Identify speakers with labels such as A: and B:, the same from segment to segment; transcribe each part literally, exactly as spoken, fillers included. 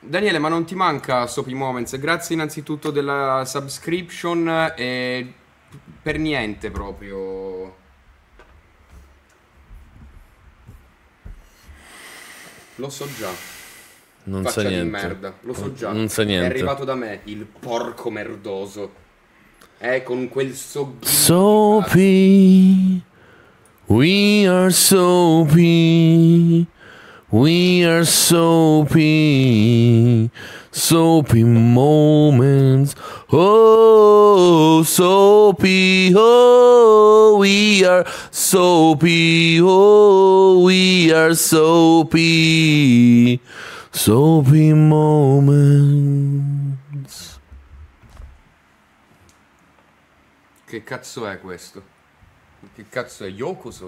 A: Daniele, ma non ti manca Soapy Moments? Grazie innanzitutto della subscription e per niente proprio. Lo so già.
B: Non
A: Faccia
B: sa
A: di
B: niente.
A: merda, lo so già.
B: Non sa niente.
A: È arrivato da me, il porco merdoso. Eh, con quel so...
B: Soapy, we are Soapy, we are Soapy, Soapy Moments. Oh, Soapy, oh, we are Soapy, oh, we are Soapy, Soapy Moments.
A: Che cazzo è questo? Che cazzo è Yokuso?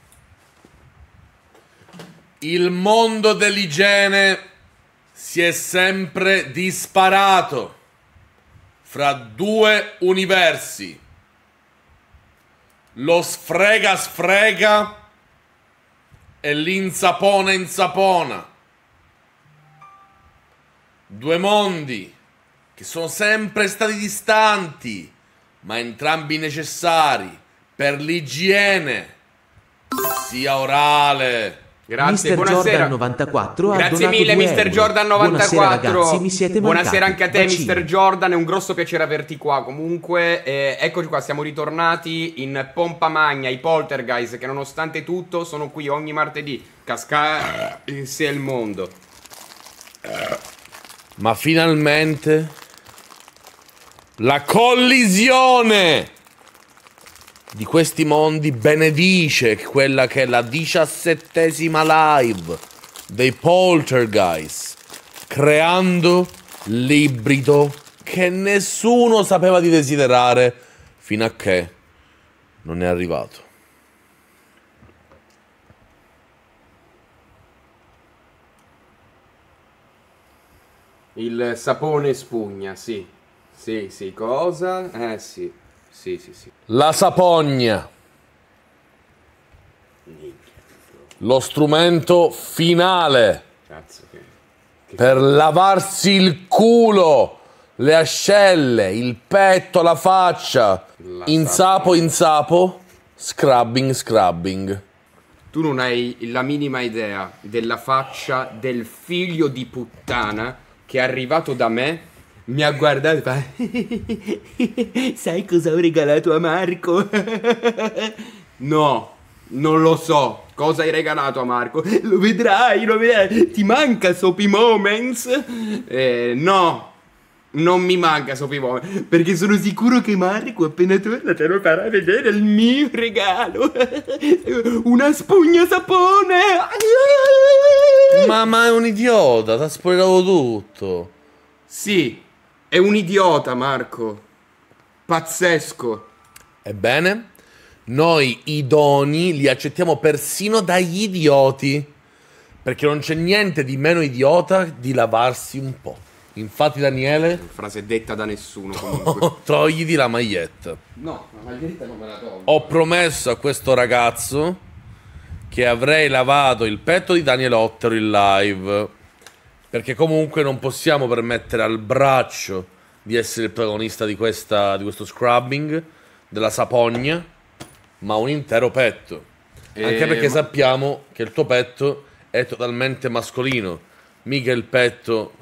B: Il mondo dell'igiene si è sempre disparato fra due universi. Lo sfrega sfrega e l'insapona insapona. Due mondi che sono sempre stati distanti, ma entrambi necessari per l'igiene, sia orale.
A: Grazie,
C: mister
A: buonasera.
C: Jordan novantaquattro ha
A: Grazie
C: donato
A: mille
C: due
A: mister
C: euro.
A: Jordan novantaquattro.
C: Buonasera ragazzi, mi siete
A: Buonasera
C: mancati.
A: anche a te
C: Bacini.
A: mister Jordan, è un grosso piacere averti qua. Comunque, eh, eccoci qua, siamo ritornati in pompa magna, i Poltergeist che nonostante tutto sono qui ogni martedì. Casca in sé il mondo.
B: Ma finalmente la collisione di questi mondi benedice quella che è la diciassettesima live dei Poltergeist, creando l'ibrido che nessuno sapeva di desiderare fino a che non è arrivato.
A: Il sapone spugna, sì. Sì, sì, cosa? Eh sì. Sì, sì, sì.
B: La sapogna, lo strumento finale
A: Cazzo che... che
B: per lavarsi il culo, le ascelle, il petto, la faccia,
A: La
B: insapo, insapo, scrubbing, scrubbing.
A: Tu non hai la minima idea della faccia del figlio di puttana che è arrivato da me, mi ha guardato e fa... Sai cosa ho regalato a Marco? No, non lo so. Cosa hai regalato a Marco? Lo vedrai, lo vedrai. Ti manca Soapy Moments? Eh, no, non mi manca Soapy Moments, perché sono sicuro che Marco appena torna te lo farà vedere il mio regalo. Una spugna sapone.
B: Ma, ma è un idiota, ti ha spoilerato tutto.
A: Sì, è un idiota Marco. Pazzesco.
B: Ebbene, noi i doni li accettiamo persino dagli idioti, perché non c'è niente di meno idiota di lavarsi un po'. Infatti Daniele,
A: Frase detta da nessuno comunque.
B: togliti la maglietta.
A: No, la maglietta non me la tolgo.
B: Ho promesso a questo ragazzo che avrei lavato il petto di Danielottero in live, perché comunque non possiamo permettere al braccio di essere il protagonista di, questa, di questo scrubbing, della sapogna, ma un intero petto.
A: Eh,
B: Anche perché
A: ma-
B: sappiamo che il tuo petto è totalmente mascolino, mica il petto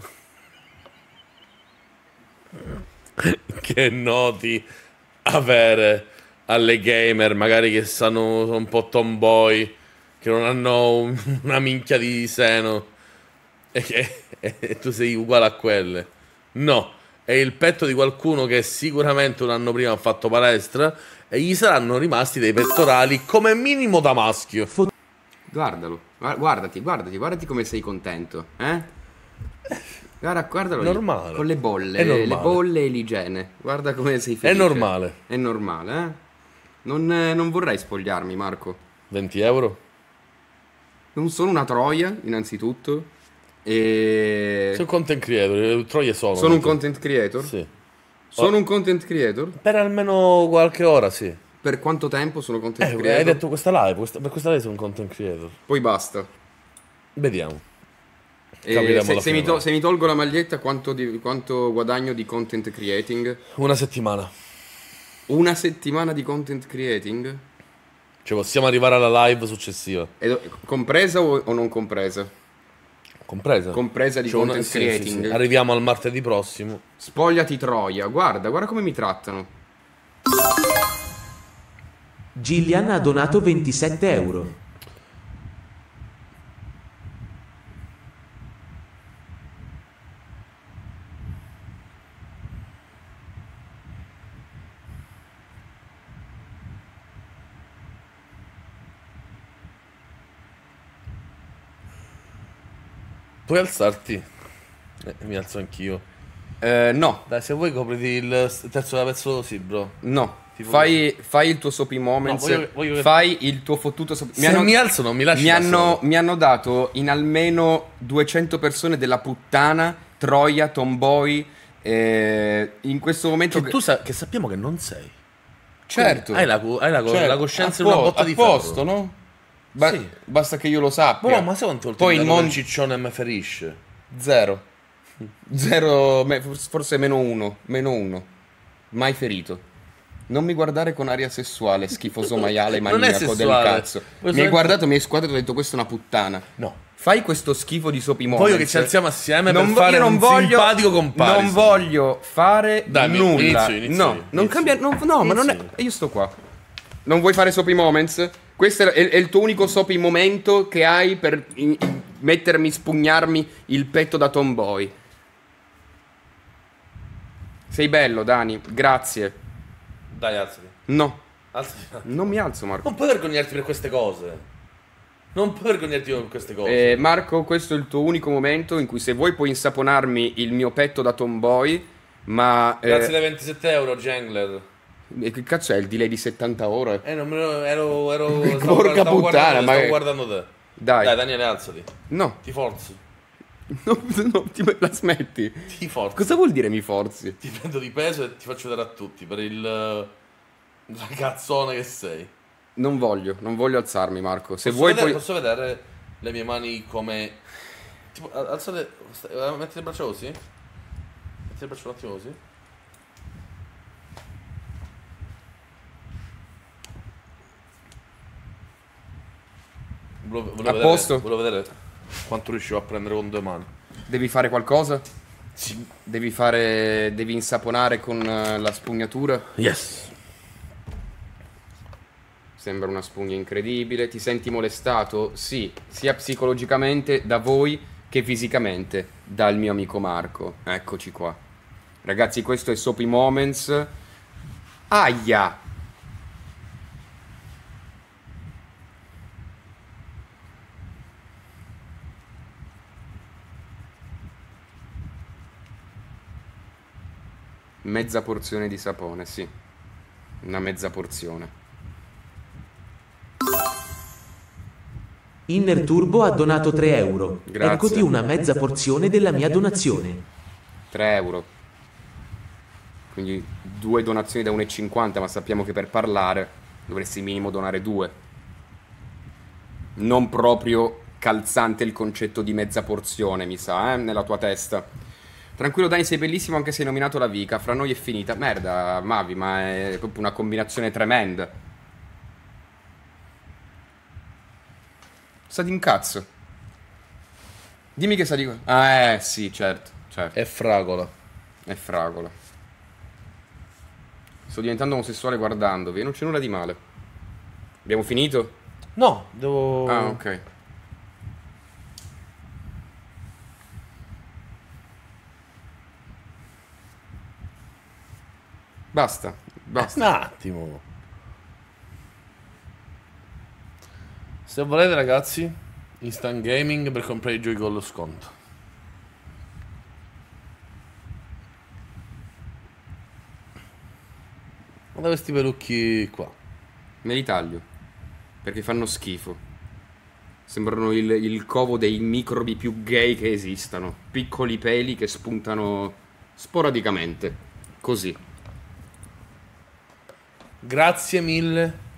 B: che noti avere alle gamer, magari che sanno sono un po' tomboy, che non hanno un- una minchia di seno e che e tu sei uguale a quelle. No, è il petto di qualcuno che sicuramente un anno prima ha fatto palestra e gli saranno rimasti dei pettorali come minimo da maschio.
A: Guardalo, gua- guardati, guardati, guardati come sei contento, eh? Guarda, guardalo
B: È
A: lì,
B: normale.
A: con le bolle,
B: È normale.
A: le bolle e l'igiene. Guarda come sei
B: È
A: felice.
B: normale.
A: È normale, eh? Non, eh, non vorrei spogliarmi, Marco.
B: venti euro?
A: Non sono una troia, innanzitutto. E...
B: Sei un content creator, troie sono.
A: Sono un content creator?
B: Sì.
A: Sono un content creator?
B: Per almeno qualche ora, sì.
A: Per quanto tempo sono content
B: Eh,
A: creator?
B: hai detto questa live, questa- per questa live sei un content creator.
A: Poi basta.
B: Vediamo.
A: E
B: Capiremo
A: se,
B: alla
A: se,
B: fine,
A: mi to-
B: dai.
A: se mi tolgo la maglietta, quanto, di- quanto guadagno di content creating?
B: Una settimana.
A: Una settimana di content creating?
B: Cioè possiamo arrivare alla live successiva.
A: E do- compresa o, o non compresa?
B: Compresa?
A: Compresa di
B: Cioè, una-
A: content
B: sì, sì,
A: creating.
B: sì. Arriviamo al martedì prossimo.
A: Spogliati Troia, guarda, guarda come mi trattano.
C: Gillian ha donato ventisette euro.
B: Puoi alzarti? Eh, mi alzo anch'io.
A: Eh, no,
B: Dai, se vuoi copriti il s- terzo da pezzo, sì, bro.
A: no.
B: Tipo-
A: Fai, fai il tuo Soapy Moments.
B: No, voglio- voglio-
A: Fai il tuo fottuto Soapy
B: Se mi alzo non mi lasci
A: mi
B: da
A: hanno,
B: solo.
A: mi hanno dato in almeno duecento persone della puttana, Troia, Tomboy. eh, in questo momento.
B: Che tu sa- che sappiamo che non sei.
A: Certo.
B: Hai la, cu- hai la, co-
A: Certo,
B: la coscienza
A: a
B: in una
A: po-
B: botta
A: a
B: di
A: posto,
B: ferro.
A: no? Ba-
B: Sì.
A: Basta che io lo sappia.
B: Bro, ma sai quante volte
A: Poi
B: mi
A: il
B: danno
A: mon-
B: il ciccione e me ferisce?
A: Zero. Zero, me- forse meno uno. Meno uno. Mai ferito. Non mi guardare con aria sessuale, schifoso maiale
B: Non è
A: maniaco del
B: sessuale.
A: cazzo.
B: Vuoi
A: Mi hai
B: solamente-
A: guardato, mi hai squadrato e ho detto questa è una puttana.
B: No.
A: Fai questo schifo di Soapy Moments.
B: Voglio che ci alziamo assieme
A: Non
B: per
A: vo-
B: fare
A: io non
B: un
A: voglio-
B: simpatico comparison.
A: Non voglio fare
B: Dai, mi-
A: nulla.
B: inizio, inizio
A: no,
B: io,
A: non
B: inizio
A: cambia.
B: io.
A: No, no, ma non è.
B: Inizio io.
A: Io sto qua. Non vuoi fare Soapy Moments? Questo è, è- è il tuo unico Soapy momento che hai per in- in- mettermi, spugnarmi il petto da tomboy. Sei bello, Dani. Grazie.
B: Dai, alzati.
A: No,
B: Alzati.
A: non mi alzo, Marco.
B: Non puoi vergognarti per queste cose. Non puoi vergognarti per queste cose.
A: Eh, Marco, questo è il tuo unico momento in cui se vuoi puoi insaponarmi il mio petto da tomboy, ma... eh,
B: Grazie dai ventisette euro, Jangler.
A: e che cazzo è il delay di settanta ore?
B: Eh, non me lo... Ero... ero
A: Porca
B: stavo, guard- stavo
A: puttana,
B: guardando te,
A: ma-
B: stavo guardando te.
A: Dai.
B: Dai, Daniele, alzati.
A: No,
B: Ti forzo.
A: no, no, ti la smetti.
B: Ti forzo.
A: Cosa vuol dire mi forzi?
B: Ti prendo di peso e ti faccio vedere a tutti per il... eh, ragazzone che sei.
A: Non voglio, non voglio alzarmi, Marco. Se
B: Posso
A: vuoi
B: vedere,
A: puoi...
B: posso vedere le mie mani come... Tipo, al- alzate... sta- eh, Metti le braccia così. Metti le braccia un attimo così. Volevo, volevo
A: A
B: vedere,
A: posto?
B: volevo vedere quanto riuscivo a prendere con due mani.
A: Devi fare qualcosa?
B: Sì.
A: Devi fare... Devi insaponare con eh, la spugnatura?
B: Yes.
A: Sembra una spugna incredibile. Ti senti molestato? Sì, sia psicologicamente da voi che fisicamente dal mio amico Marco. Eccoci qua. Ragazzi, questo è Soapy Moments. Aia! Mezza porzione di sapone, sì. Una mezza porzione.
C: Inner Turbo ha donato tre euro.
A: Grazie.
C: Eccoti una mezza porzione della mia donazione.
A: tre euro. Quindi due donazioni da uno e cinquanta, ma sappiamo che per parlare dovresti minimo donare due. Non proprio calzante il concetto di mezza porzione, mi sa, eh, nella tua testa. Tranquillo Dani, sei bellissimo anche se hai nominato la Vika. Fra noi è finita. Merda, Mavi, ma è proprio una combinazione tremenda. Sa di un cazzo. Dimmi che sa di... Ah, eh, sì, certo, certo.
B: È fragola.
A: È fragola. Sto diventando omosessuale guardandovi. Non c'è nulla di male. Abbiamo finito?
B: No, devo...
A: Ah, ok. Basta, basta.
B: Un attimo. Se volete ragazzi, Instant Gaming per comprare i giochi con lo sconto. Guarda questi pelucchi qua.
A: Me li taglio. Perché fanno schifo. Sembrano il, il covo dei microbi più gay che esistano. Piccoli peli che spuntano sporadicamente. Così.
B: Grazie mille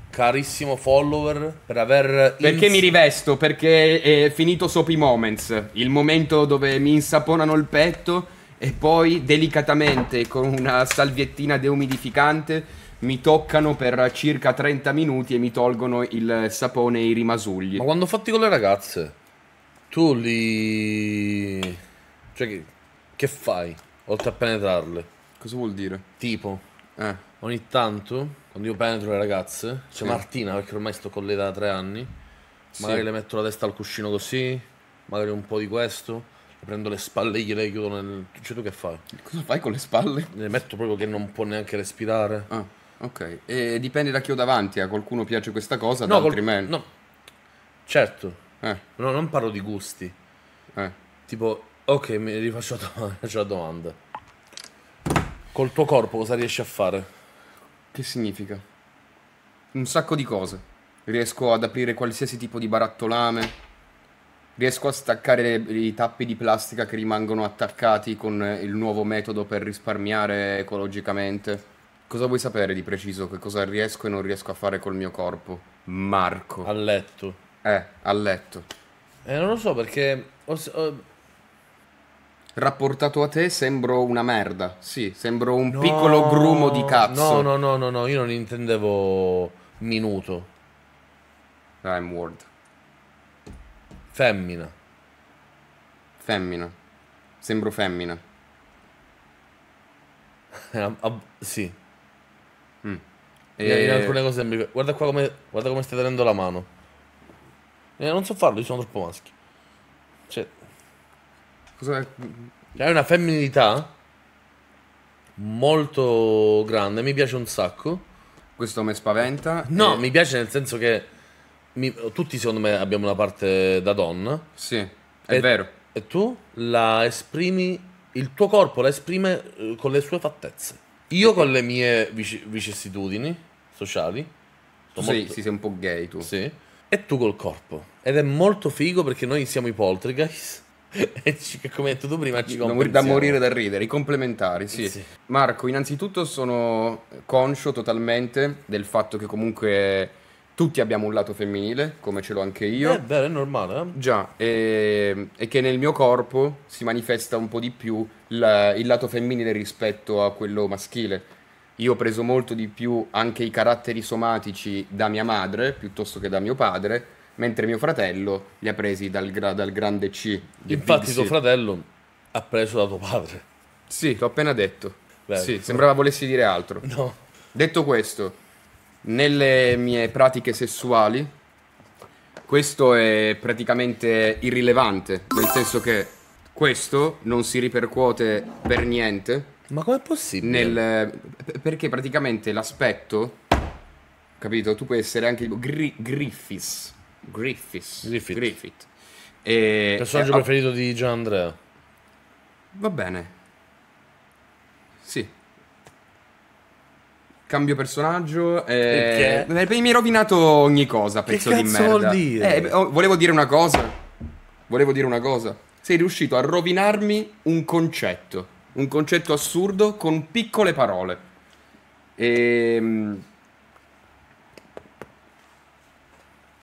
B: carissimo follower, per aver...
A: Perché
B: ins-
A: mi rivesto? Perché è finito Soapy Moments, il momento dove mi insaponano il petto e poi delicatamente con una salviettina deumidificante mi toccano per circa trenta minuti e mi tolgono il sapone e i rimasugli.
B: Ma quando fatti con le ragazze, tu li... Cioè, che, che fai? Oltre a penetrarle.
A: Cosa vuol dire?
B: Tipo,
A: Eh,
B: ogni tanto, quando io penetro le ragazze, c'è
A: Sì.
B: Martina, perché ormai sto con lei da tre anni, magari
A: Sì.
B: le metto la testa al cuscino così, magari un po' di questo, le prendo le spalle e gliele chiudo nel... Cioè, tu che fai?
A: cosa fai con le spalle?
B: Le metto proprio che non può neanche respirare.
A: Ah, ok. E dipende da chi ho davanti, a qualcuno piace questa cosa, ad
B: No,
A: altri
B: col-
A: meno.
B: no, certo,
A: Eh,
B: no, non parlo di gusti.
A: eh.
B: Tipo, ok, mi rifaccio la domanda. Faccio la domanda. Col tuo corpo cosa riesci a fare?
A: Che significa? Un sacco di cose. Riesco ad aprire qualsiasi tipo di barattolame. Riesco a staccare le- i tappi di plastica che rimangono attaccati con eh, il nuovo metodo per risparmiare ecologicamente. Cosa vuoi sapere di preciso? Che cosa riesco e non riesco a fare col mio corpo? Marco.
B: A letto.
A: Eh, a letto.
B: Eh, non lo so perché... ho s- ho-
A: Rapportato a te sembro una merda. Sì, sembro un piccolo grumo di cazzo.
B: No, no, no, no, no, io non intendevo minuto.
A: I'm word.
B: Femmina.
A: Femmina. Sembro femmina.
B: Eh, ab- ab- sì.
A: Mm.
B: In- In
A: E-
B: alcune cose sembri... Guarda qua come... Guarda come stai tenendo la mano. Eh, non so farlo, io sono troppo maschio. Cioè,
A: Cosa...
B: hai una femminilità molto grande, mi piace un sacco.
A: Questo mi spaventa.
B: No,
A: e-
B: mi piace nel senso che mi- tutti secondo me abbiamo una parte da donna.
A: Sì, è
B: E-
A: vero.
B: E tu la esprimi, il tuo corpo la esprime eh, con le sue fattezze. Io con le mie vici- vicissitudini sociali.
A: Tu
B: sono
A: sei,
B: molto-
A: sì, sei un po' gay tu.
B: Sì. E tu col corpo. Ed è molto figo perché noi siamo i poltergeist. E ci, che come hai detto tu prima ci
A: Da mor- da
B: compensiamo.
A: morire da ridere, i complementari, sì.
B: Sì.
A: Marco, innanzitutto sono conscio totalmente del fatto che comunque tutti abbiamo un lato femminile, come ce l'ho anche io.
B: È vero, è normale, eh?
A: Già, e, e che nel mio corpo si manifesta un po' di più la- il lato femminile rispetto a quello maschile. Io ho preso molto di più anche i caratteri somatici da mia madre piuttosto che da mio padre, mentre mio fratello li ha presi dal, gra- dal grande C. di
B: Infatti
A: Big
B: tuo
A: C.
B: fratello ha preso da tuo padre.
A: Sì, l'ho appena detto.
B: Beh,
A: Sì, sembrava volessi dire altro.
B: No.
A: Detto questo, nelle mie pratiche sessuali, questo è praticamente irrilevante, nel senso che questo non si ripercuote per niente
B: Ma com'è possibile?
A: nel... p- perché praticamente l'aspetto, capito? Tu puoi essere anche tipo Gri- Griffiths. Griffiths.
B: Griffith.
A: Griffith. E...
B: Personaggio
A: e-
B: preferito di Gian Andrea.
A: Va bene. Sì. Cambio personaggio. E...
B: Perché?
A: Beh, mi hai rovinato ogni cosa, pezzo di
B: cazzo
A: merda.
B: vuol dire?
A: Eh, beh, oh, volevo dire una cosa. Volevo dire una cosa. Sei riuscito a rovinarmi un concetto. Un concetto assurdo con piccole parole. Ehm...